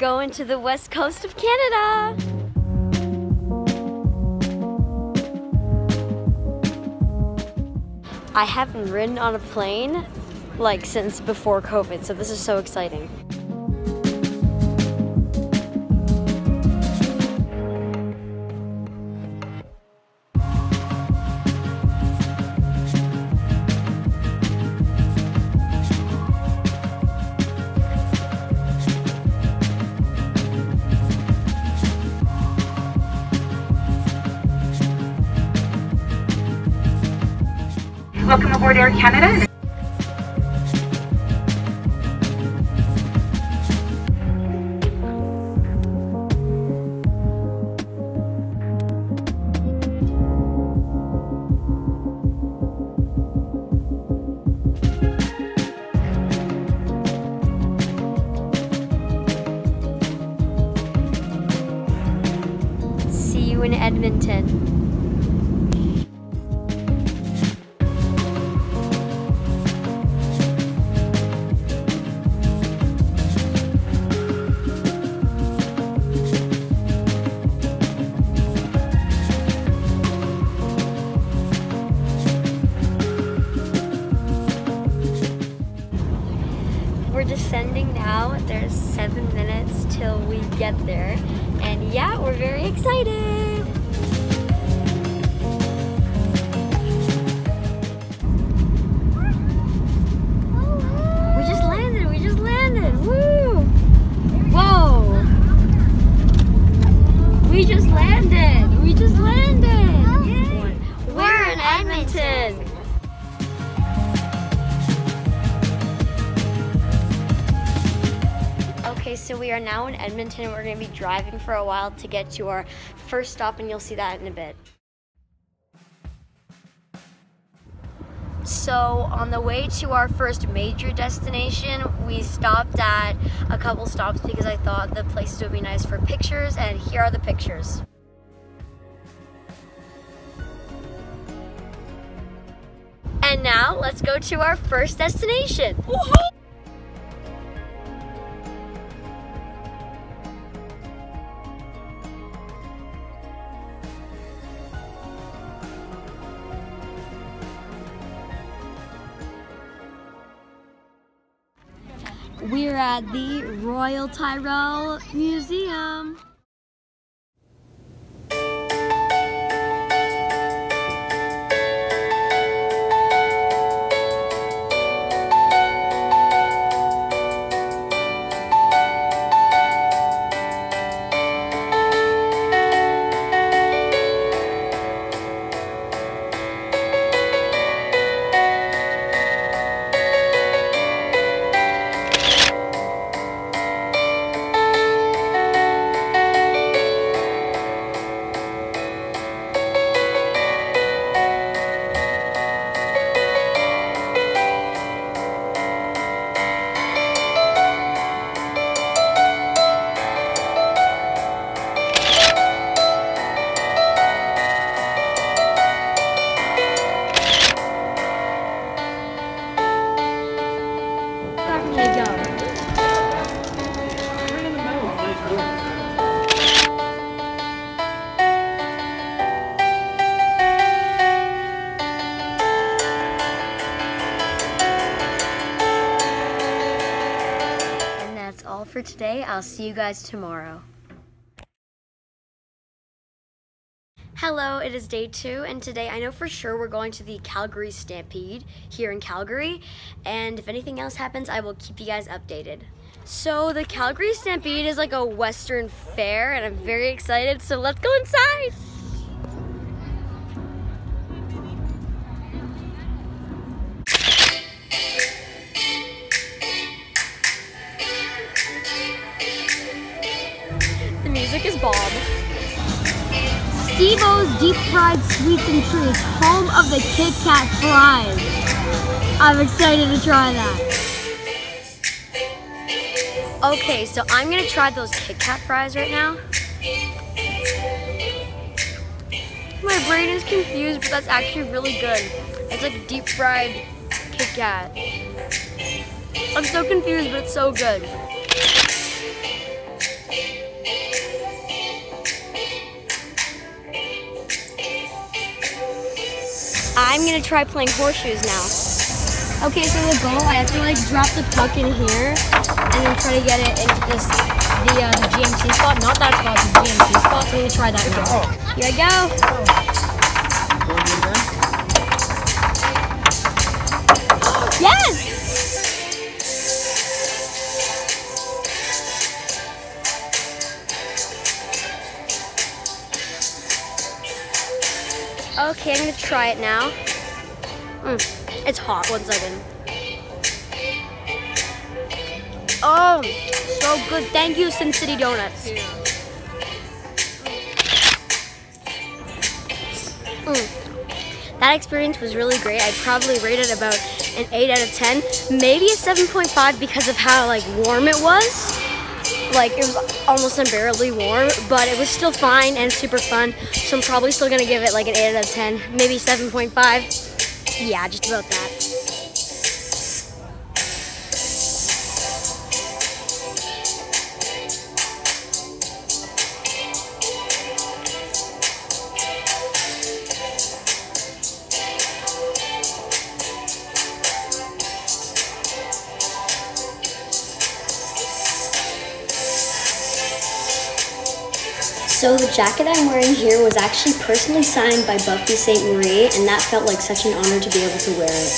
going to the west coast of Canada. I haven't ridden on a plane like since before COVID, so this is so exciting. Welcome aboard Air Canada. See you in Edmonton. We're descending now. There's 7 minutes till we get there. And yeah, we're very excited. We just landed. Woo! Whoa! We just landed. Yay. We're in Edmonton. Okay, so we are now in Edmonton. We're going to be driving for a while to get to our first stop, and you'll see that in a bit. So on the way to our first major destination, we stopped at a couple stops because I thought the places would be nice for pictures, and here are the pictures. And now let's go to our first destination. Woohoo! We're at the Royal Tyrrell Museum. All for today. I'll see you guys tomorrow. Hello, it is day 2, and today I know for sure we're going to the Calgary Stampede here in Calgary, and if anything else happens, I will keep you guys updated. So the Calgary Stampede is like a Western fair, and I'm very excited, so let's go inside. Music is bomb. Steve-O's Deep Fried Sweets and Treats, home of the Kit Kat fries. I'm excited to try that. Okay, so I'm gonna try those Kit Kat fries right now. My brain is confused, but that's actually really good. It's like deep fried Kit Kat. I'm so confused, but it's so good. I'm gonna try playing horseshoes now. Okay, so the goal, I have to like drop the puck in here and then try to get it into this, the GMC spot. Not that spot, the GMC spot. So I'm gonna try that now. Here I go. Yes! Okay, I'm gonna try it now. It's hot, 1 second. Oh, so good. Thank you, Sin City Donuts. That experience was really great. I'd probably rate it about an 8 out of 10. Maybe a 7.5 because of how like warm it was. Like it was almost unbearably warm, but it was still fine and super fun. So I'm probably still gonna give it like an 8 out of 10, maybe 7.5. Yeah, just about that. So the jacket I'm wearing here was actually personally signed by Buffy St. Marie, and that felt like such an honor to be able to wear it.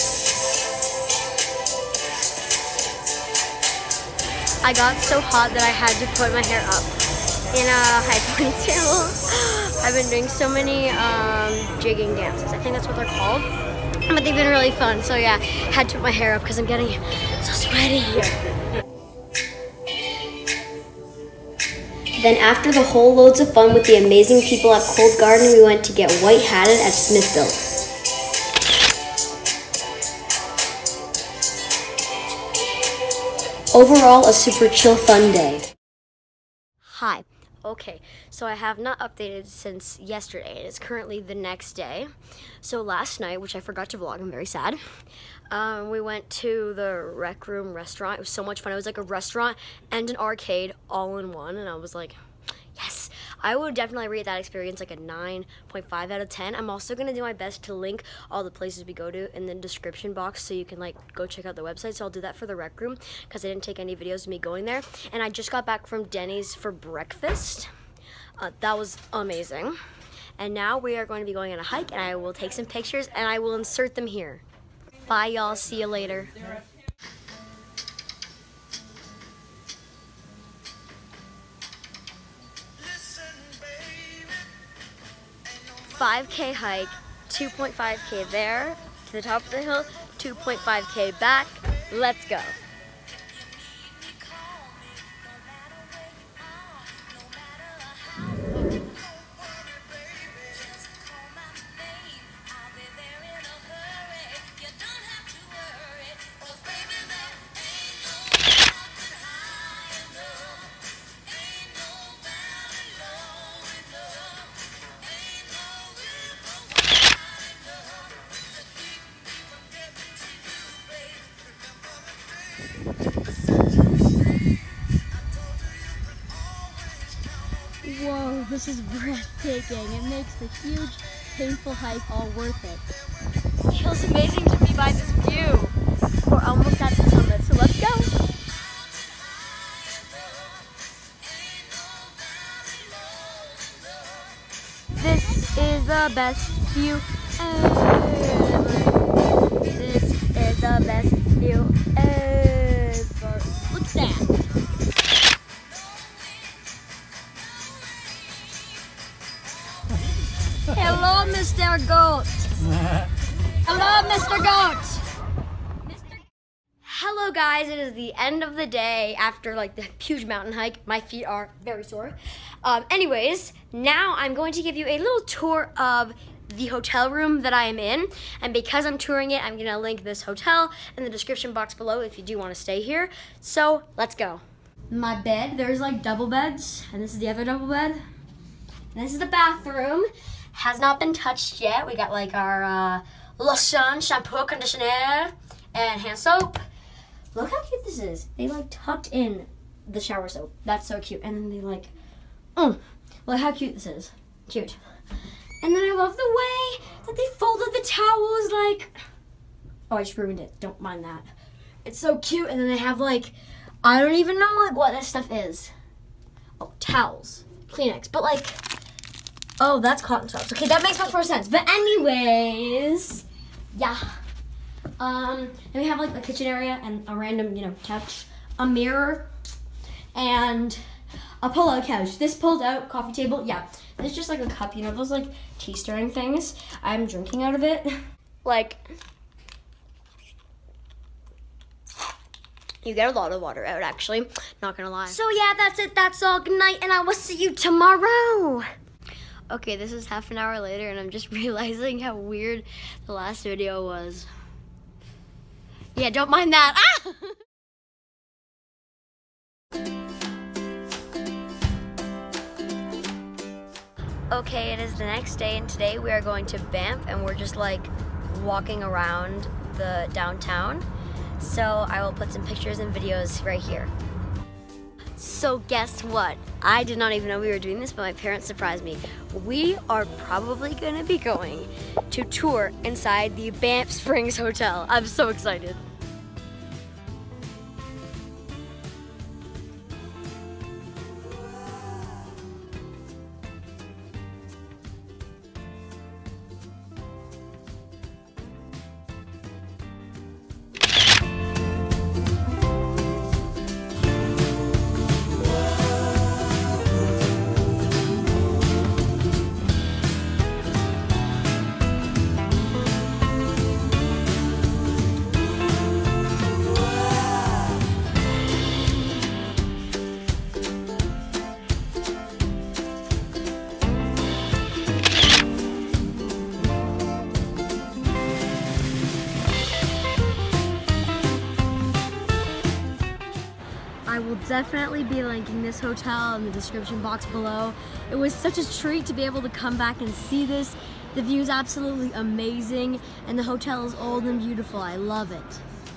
I got so hot that I had to put my hair up in a high ponytail. I've been doing so many jigging dances. I think that's what they're called. But they've been really fun, so yeah, had to put my hair up because I'm getting so sweaty. Then after the whole loads of fun with the amazing people at Cold Garden, we went to get white hatted at Smithville. Overall, a super chill fun day. Hi. Okay, so I have not updated since yesterday. It is currently the next day. So last night, which I forgot to vlog, I'm very sad. We went to the Rec Room restaurant. It was so much fun. It was like a restaurant and an arcade all in one, and I was like, yes. I would definitely rate that experience like a 9.5 out of 10. I'm also gonna do my best to link all the places we go to in the description box so you can like go check out the website. So I'll do that for the Rec Room because I didn't take any videos of me going there. And I just got back from Denny's for breakfast. That was amazing. And now we are going to be going on a hike, and I will take some pictures and I will insert them here. Bye, y'all. See you later. 5K hike, 2.5K there, to the top of the hill, 2.5K back. Let's go. Whoa, this is breathtaking. It makes the huge, painful hike all worth it. It feels amazing to be by this view. We're almost at the summit, so let's go. This is the best view ever. This is the best view ever. Look at that. Hello, Mr. Goat. Hello, Mr. Goat. Hello, guys. It is the end of the day after like the huge mountain hike. My feet are very sore. Anyways, now I'm going to give you a little tour of the hotel room that I am in. And because I'm touring it, I'm going to link this hotel in the description box below if you do want to stay here. So let's go. My bed, there's like double beds, and this is the other double bed. And this is the bathroom. Has not been touched yet. We got like our lotion, shampoo, conditioner, and hand soap. Look how cute this is. They like tucked in the shower soap. That's so cute. And then they like, look how cute this is. Cute. And then I love the way that they folded the towels, like, oh, I just ruined it. Don't mind that. It's so cute. And then they have, like, I don't even know, like, what this stuff is. Oh, towels. Kleenex. But, like, oh, that's cotton swabs. Okay, that makes much more sense. But anyways, yeah. Then we have, like, a kitchen area and a random, couch, a mirror, and a pull-out couch. This pulled-out coffee table, yeah. It's just, like, a cup, those, like, tea-stirring things. I'm drinking out of it. Like, you get a lot of water out, actually. Not gonna lie. So, yeah, that's it. That's all. Good night, and I will see you tomorrow. Okay, this is half an hour later, and I'm just realizing how weird the last video was. Yeah, don't mind that. Ah! Okay, it is the next day, and today we are going to Banff, and we're just like walking around the downtown. So I will put some pictures and videos right here. So guess what? I did not even know we were doing this, but my parents surprised me. We are probably gonna be going to tour inside the Banff Springs Hotel. I'm so excited. I will definitely be linking this hotel in the description box below. It was such a treat to be able to come back and see this. The view is absolutely amazing, and the hotel is old and beautiful. I love it.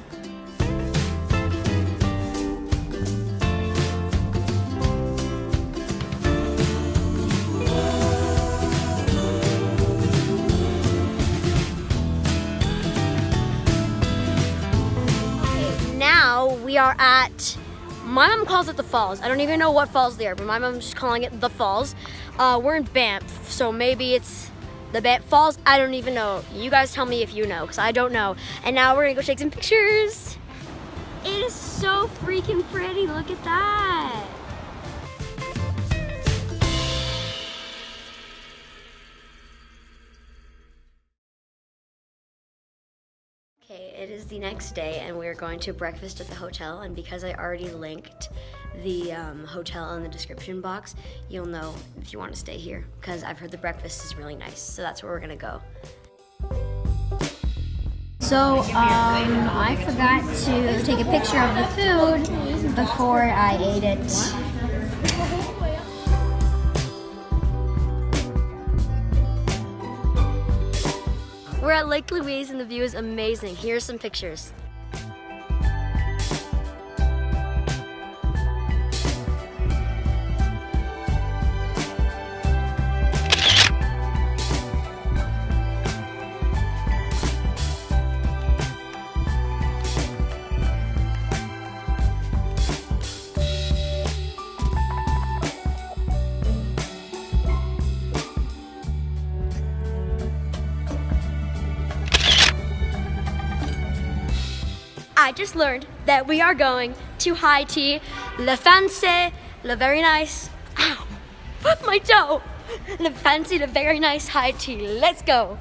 Okay, now we are at, my mom calls it the falls. I don't even know what falls they are, but my mom's just calling it the falls. We're in Banff, so maybe it's the Banff Falls. I don't even know. You guys tell me if you know, because I don't know. And now we're gonna go take some pictures. It is so freaking pretty. Look at that. Okay, it is the next day, and we're going to breakfast at the hotel, and because I already linked the hotel in the description box, you'll know if you want to stay here, because I've heard the breakfast is really nice, so that's where we're gonna go. So, I forgot to take a picture of the food before I ate it. We're at Lake Louise and the view is amazing. Here's some pictures. I just learned that we are going to high tea, le fancy, le very nice, ow, my toe, le fancy, le very nice high tea. Let's go.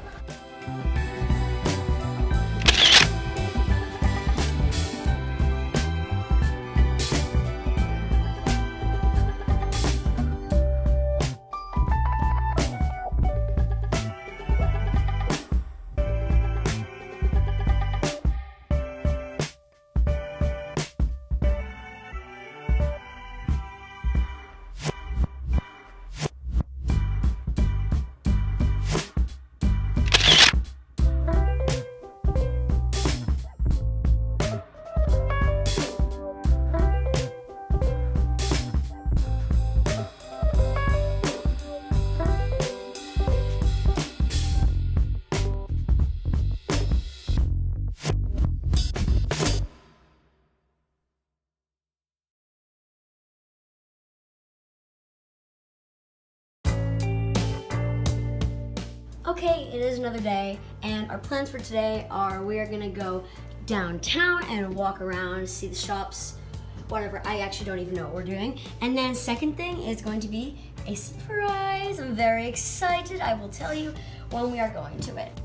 Okay, it is another day, and our plans for today are we are gonna go downtown and walk around, see the shops, whatever. I actually don't even know what we're doing. And then second thing is going to be a surprise. I'm very excited. I will tell you when we are going to it.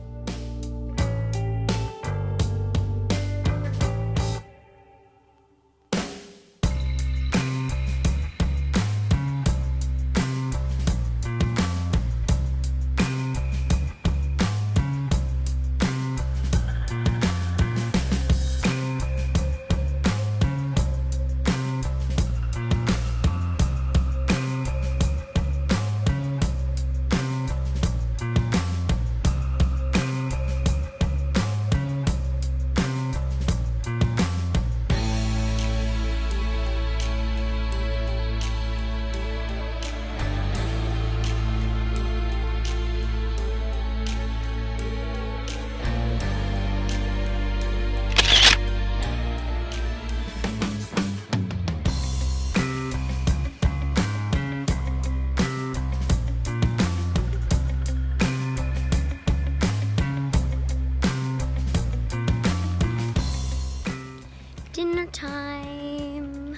Dinner time.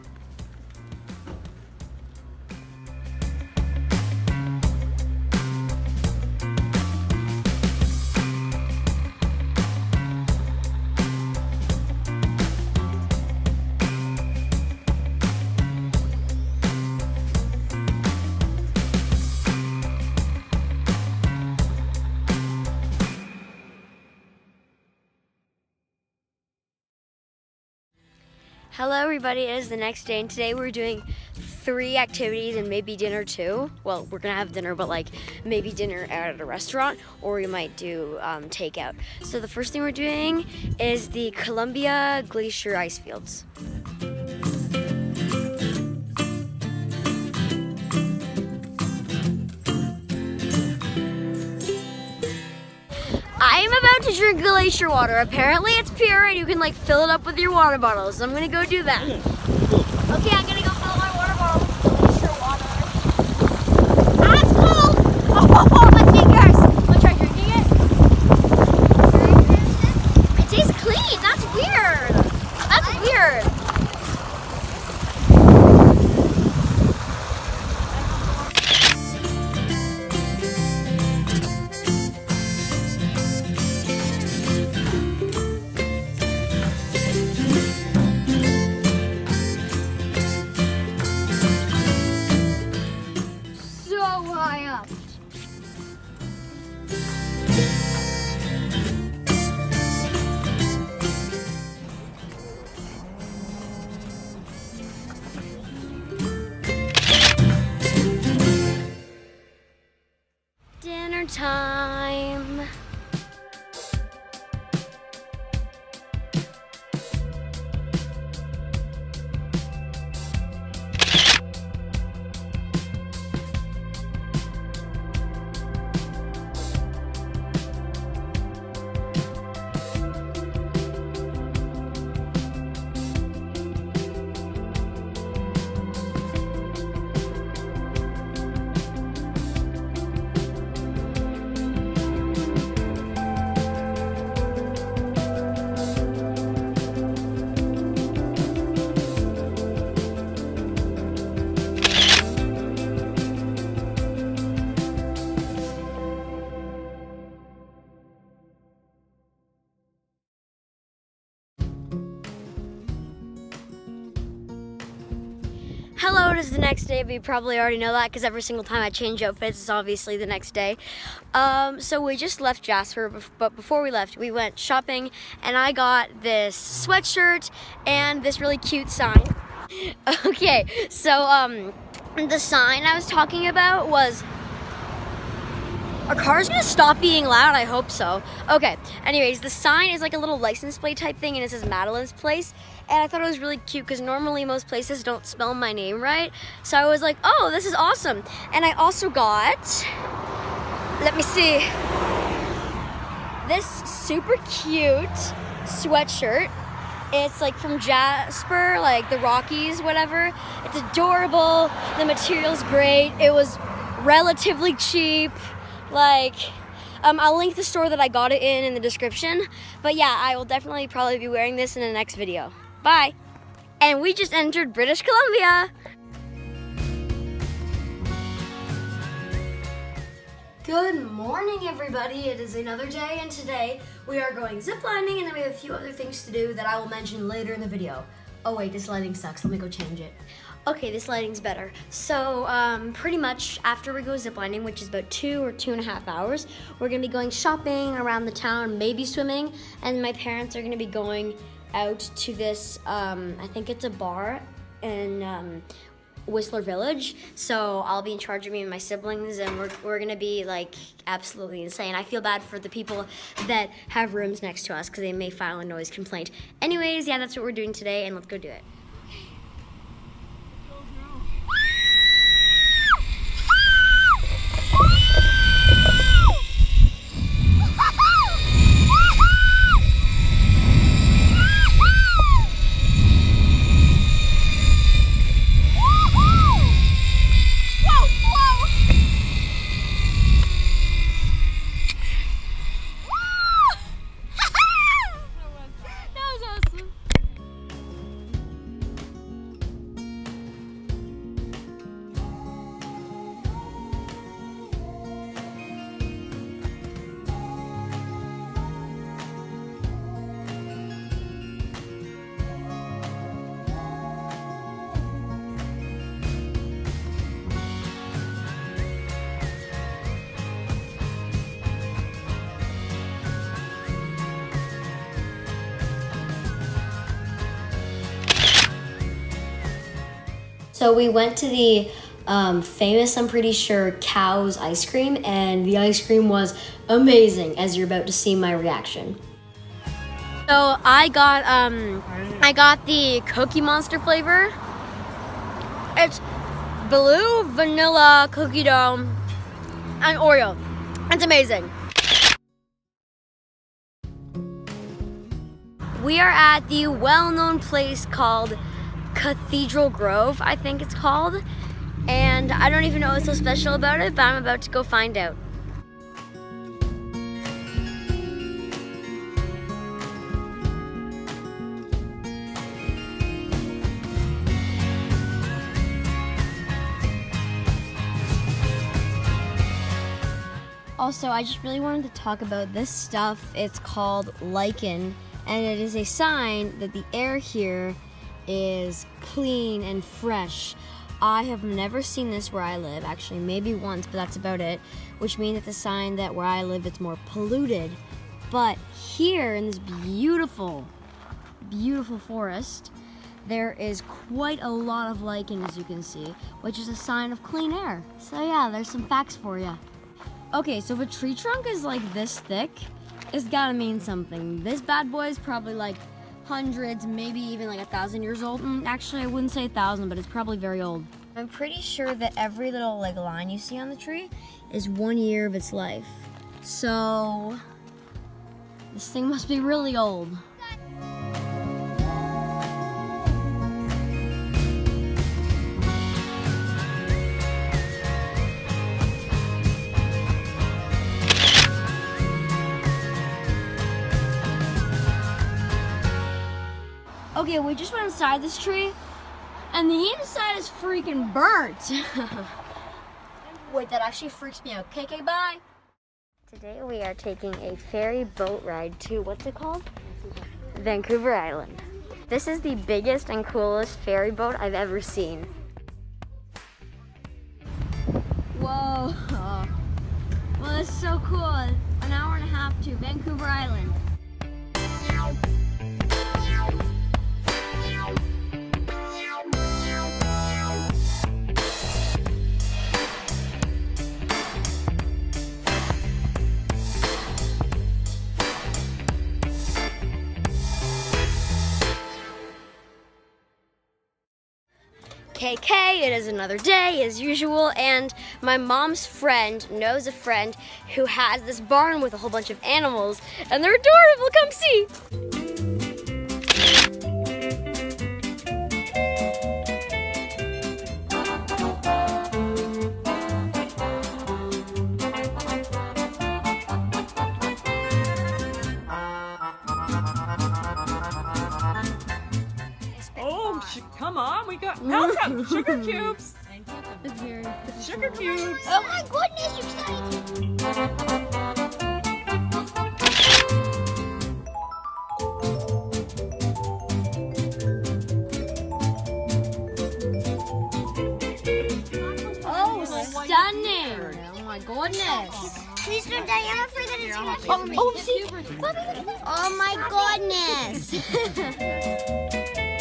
Hello everybody, it is the next day and today we're doing 3 activities and maybe dinner too. Well, we're gonna have dinner, but like maybe dinner at a restaurant, or we might do takeout. So the first thing we're doing is the Columbia Glacier ice fields. I am about to drink glacier water. Apparently it's pure and you can like fill it up with your water bottle. So I'm gonna go do that. Okay, I'm gonna go fill my water bottle with glacier water. Ah, it's cold! Oh, my fingers! Wanna try drinking it? It tastes clean, that's weird. That's weird. Dinner time. Hello, it is the next day, but you probably already know that because every single time I change outfits, it's obviously the next day. So we just left Jasper, but before we left, we went shopping, and I got this sweatshirt and this really cute sign. Okay, so the sign I was talking about was... Are cars gonna stop being loud? I hope so. Okay, anyways, the sign is like a little license plate type thing, and it says Madeline's Place. And I thought it was really cute because normally most places don't spell my name right. So I was like, oh, this is awesome. And I also got, let me see, this super cute sweatshirt. It's like from Jasper, like the Rockies, whatever. It's adorable, the material's great. It was relatively cheap. Like, I'll link the store that I got it in the description. But yeah, I will definitely probably be wearing this in the next video. Bye. And we just entered British Columbia. Good morning, everybody. It is another day, and today we are going ziplining, and then we have a few other things to do that I will mention later in the video. Oh wait, this lighting sucks. Let me go change it. Okay, this lighting's better. So pretty much after we go ziplining, which is about 2 or 2.5 hours, we're gonna be going shopping around the town, maybe swimming, and my parents are gonna be going out to this, I think it's a bar in Whistler Village. So I'll be in charge of me and my siblings, and we're gonna be like absolutely insane. I feel bad for the people that have rooms next to us because they may file a noise complaint. Anyways, yeah, that's what we're doing today, and let's go do it. So we went to the famous, I'm pretty sure, Cow's ice cream, and the ice cream was amazing, as you're about to see my reaction. So I got the Cookie Monster flavor. It's blue, vanilla, cookie dough, and Oreo. It's amazing. We are at the well-known place called Cathedral Grove, I think it's called, and I don't even know what's so special about it, but I'm about to go find out. Also, I just really wanted to talk about this stuff. It's called lichen, and it is a sign that the air here is clean and fresh. I have never seen this where I live, actually maybe once, but that's about it, which means it's a sign that where I live it's more polluted. But here in this beautiful, beautiful forest, there is quite a lot of lichen, as you can see, which is a sign of clean air. So yeah, there's some facts for you. Okay, so if a tree trunk is like this thick, it's gotta mean something. This bad boy is probably like hundreds, maybe even like 1,000 years old. Actually, I wouldn't say 1,000, but it's probably very old. I'm pretty sure that every little like line you see on the tree is 1 year of its life. So this thing must be really old. Okay, we just went inside this tree, and the inside is freaking burnt. Wait, that actually freaks me out. KK, bye. Today we are taking a ferry boat ride to, what's it called? Vancouver Island. This is the biggest and coolest ferry boat I've ever seen. Whoa. Well, that's so cool. An hour and a half to Vancouver Island. KK, it is another day as usual, and my mom's friend knows a friend who has this barn with a whole bunch of animals, and they're adorable. Come see. come on, we got Melta, sugar cubes. Sugar cubes. Oh my goodness, you're excited. Oh, stunning. Oh my goodness. Please don't die. I'm afraid that it's gonna kill me. Oh, see? Oh my goodness.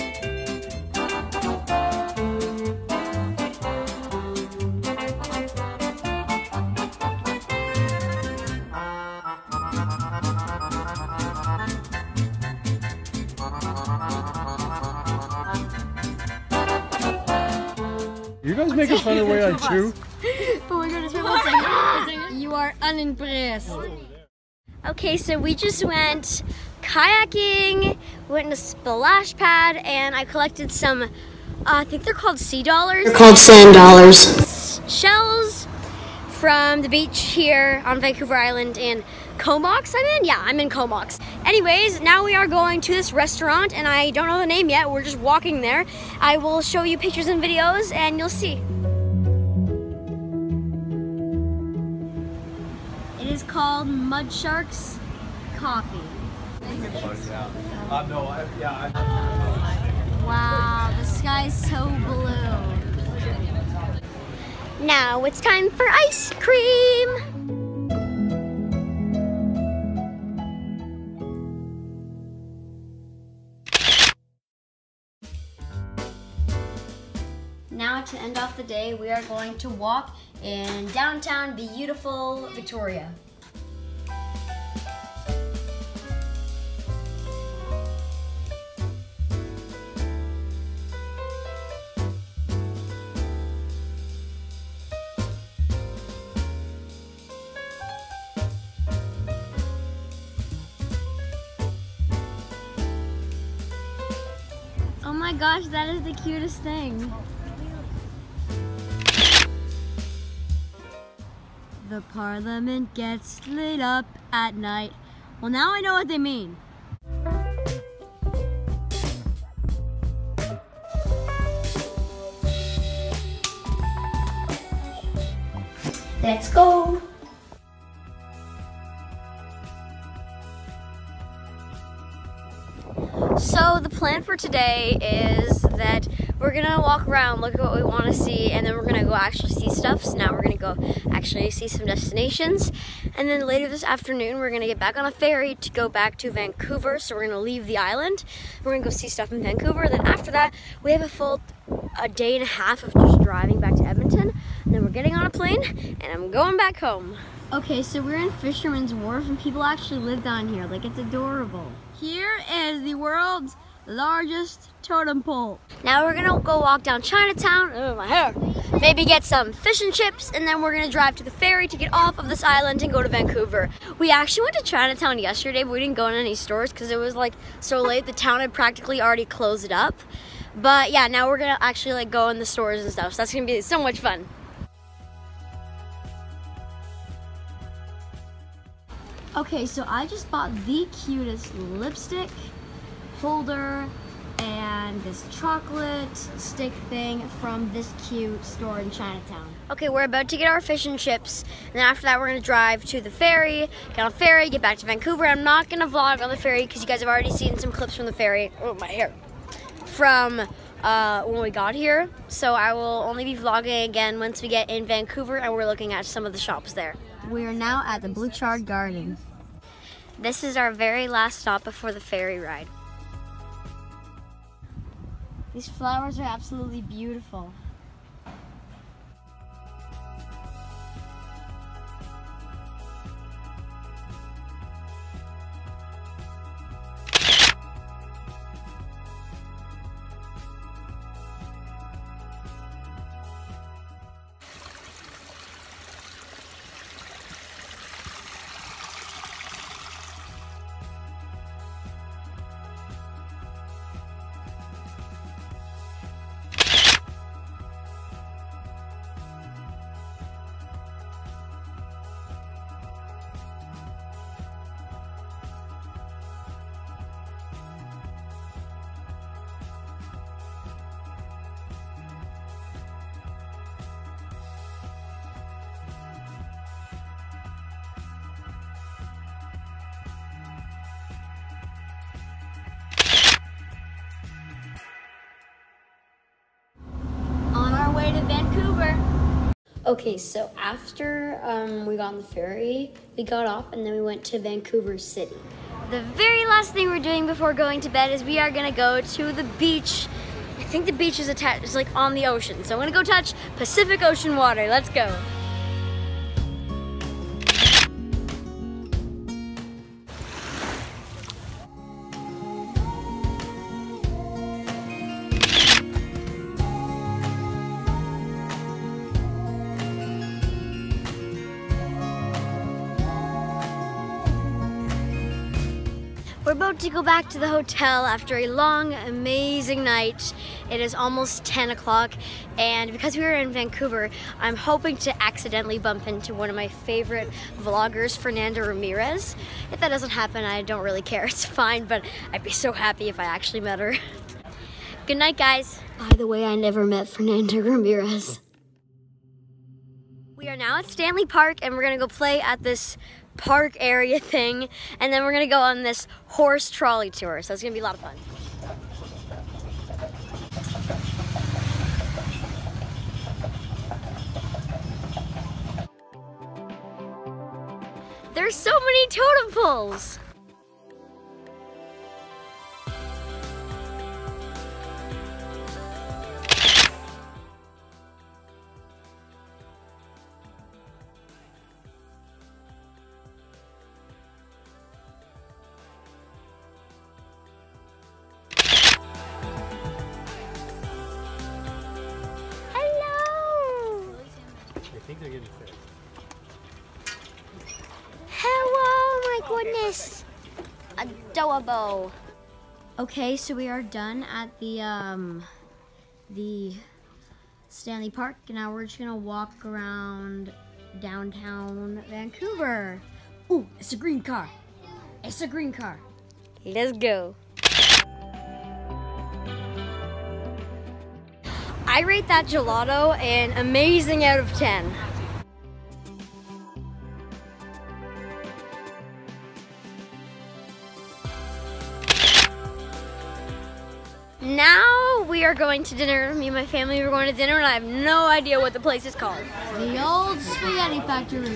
You guys making fun of the way I chew? Oh my goodness, one second. You are unimpressed. Okay, so we just went kayaking, went in a splash pad, and I collected some, I think they're called sea dollars. They're called sand dollars. Shells from the beach here on Vancouver Island in Comox, I'm in Comox. Anyways, now we are going to this restaurant, and I don't know the name yet. We're just walking there. I will show you pictures and videos, and you'll see. It is called Mud Sharks Coffee. Wow, the sky's so blue. Now it's time for ice cream. Now to end off the day, we are going to walk in downtown beautiful Victoria. Oh my gosh, that is the cutest thing. The Parliament gets lit up at night. Well, now I know what they mean. Let's go. So the plan for today is that we're gonna walk around, look at what we want to see, and then we're gonna go actually see stuff. So now we're gonna go actually see some destinations, and then later this afternoon we're gonna get back on a ferry to go back to Vancouver. So we're gonna leave the island, we're gonna go see stuff in Vancouver. Then after that we have a day and a half of just driving back to Edmonton, and then we're getting on a plane and I'm going back home. Okay, so we're in Fisherman's Wharf and people actually live down here. Like, it's adorable. Here is the world's largest totem pole. Now we're gonna go walk down Chinatown, oh my hair, maybe get some fish and chips, and then we're gonna drive to the ferry to get off of this island and go to Vancouver. We actually went to Chinatown yesterday, but we didn't go in any stores because it was like so late. The town had practically already closed it up. But yeah, now we're gonna actually like go in the stores and stuff, so that's gonna be so much fun. Okay, so I just bought the cutest lipstick holder and this chocolate stick thing from this cute store in Chinatown. Okay, we're about to get our fish and chips, and then after that we're gonna drive to the ferry, get on a ferry, get back to Vancouver. I'm not gonna vlog on the ferry because you guys have already seen some clips from the ferry, oh my hair, from when we got here. So I will only be vlogging again once we get in Vancouver and we're looking at some of the shops there. We are now at the Blue Chard Garden. This is our very last stop before the ferry ride. These flowers are absolutely beautiful. Vancouver. Okay, so after we got on the ferry, we got off and then we went to Vancouver City. The very last thing we're doing before going to bed is we are gonna go to the beach. I think the beach is attached, it's like on the ocean. So I'm gonna go touch Pacific Ocean water. Let's go. We're about to go back to the hotel after a long, amazing night. It is almost 10 o'clock, and because we were in Vancouver, I'm hoping to accidentally bump into one of my favorite vloggers, Fernanda Ramirez. If that doesn't happen, I don't really care, it's fine, but I'd be so happy if I actually met her. Good night, guys. By the way, I never met Fernanda Ramirez. We are now at Stanley Park, and we're gonna go play at this park area thing, and then we're gonna go on this horse trolley tour, so it's gonna be a lot of fun. There's so many totem poles! I think they're getting fed. Hello, my goodness. Adorable. Okay, so we are done at the Stanley Park. Now we're just gonna walk around downtown Vancouver. Ooh, it's a green car. It's a green car. Let's go. I rate that gelato an amazing out of 10. Now we are going to dinner. Me and my family are going to dinner, and I have no idea what the place is called. The old spaghetti factory.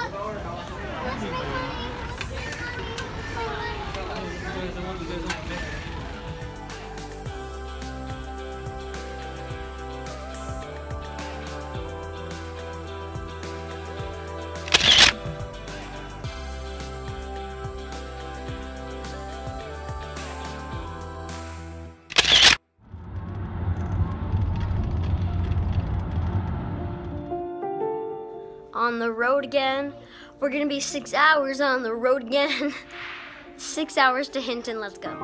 On the road again. We're gonna be 6 hours on the road again. 6 hours to Hinton, let's go.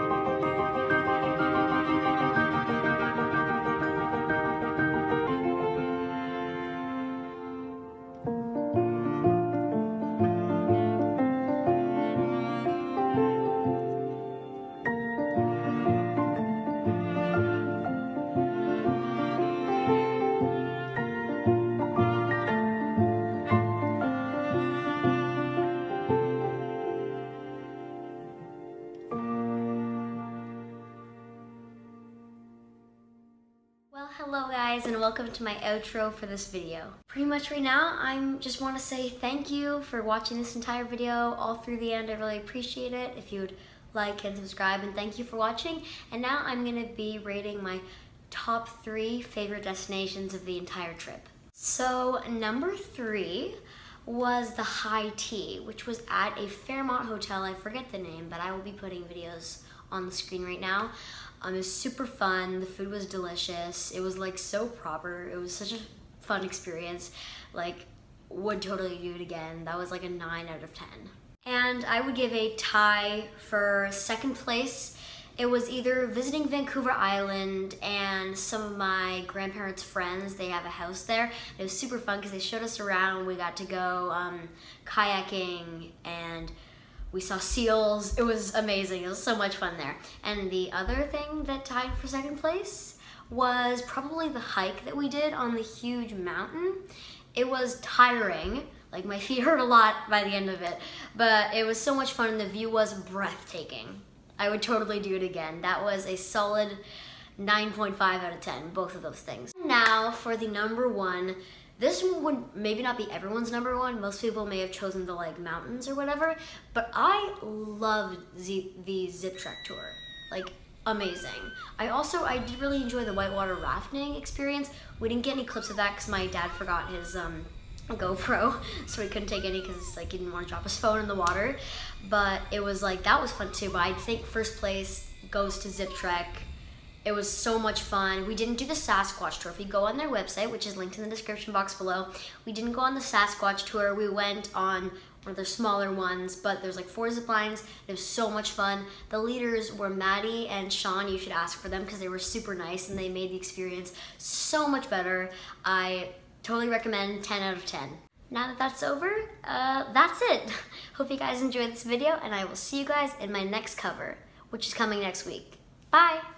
Hello guys, and welcome to my outro for this video. Pretty much right now, I just want to say thank you for watching this entire video all through the end. I really appreciate it. If you would like and subscribe, and thank you for watching. And now I'm going to be rating my top 3 favorite destinations of the entire trip. So number 3 was the High Tea, which was at a Fairmont hotel. I forget the name, but I will be putting videos on the screen right now. It was super fun. The food was delicious. It was like so proper. It was such a fun experience. Like, would totally do it again. That was like a 9 out of 10. And I would give a tie for second place. It was either visiting Vancouver Island and some of my grandparents' friends. They have a house there. It was super fun because they showed us around. We got to go kayaking, and we saw seals. It was amazing. It was so much fun there. And the other thing that tied for second place was probably the hike that we did on the huge mountain. It was tiring. Like, my feet hurt a lot by the end of it, but it was so much fun, and the view was breathtaking. I would totally do it again. That was a solid 9.5 out of 10, both of those things. Now now for the number one. This one would maybe not be everyone's number one. Most people may have chosen the like mountains or whatever, but I loved the Zip Trek tour. Like, amazing. I did really enjoy the whitewater rafting experience. We didn't get any clips of that because my dad forgot his GoPro, so we couldn't take any because like he didn't want to drop his phone in the water. But it was like, that was fun too. But I think first place goes to Zip Trek. It was so much fun. We didn't do the Sasquatch tour. If you go on their website, which is linked in the description box below, we didn't go on the Sasquatch tour. We went on one of their smaller ones, but there's like 4 zip lines. It was so much fun. The leaders were Maddy and Sean. You should ask for them because they were super nice and they made the experience so much better. I totally recommend 10 out of 10. Now that that's over, that's it. Hope you guys enjoyed this video, and I will see you guys in my next cover, which is coming next week. Bye!